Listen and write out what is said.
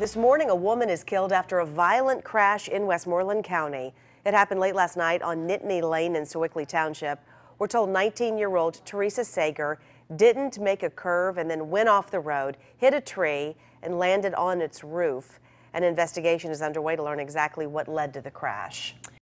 This morning, a woman is killed after a violent crash in Westmoreland County. It happened late last night on Nittany Lane in Sewickley Township. We're told 19-year-old Teresa Sager didn't make a curve and then went off the road, hit a tree, and landed on its roof. An investigation is underway to learn exactly what led to the crash.